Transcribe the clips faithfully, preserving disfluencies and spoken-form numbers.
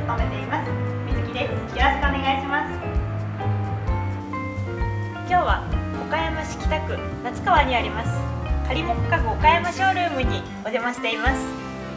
務めています水木です。よろしくお願いします。今日は岡山市北区夏川にあります仮木家具岡山ショールームにお邪魔しています。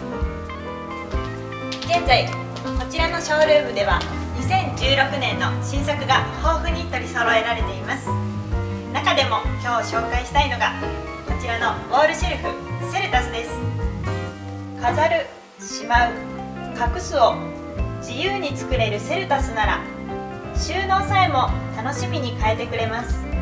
現在こちらのショールームではにせんじゅうろくねんの新作が豊富に取り揃えられています。中でも今日紹介したいのがこちらのウォールシェルフセルタスです。飾る、しまう、隠すを自由に作れるセルタスなら収納さえも楽しみに変えてくれます。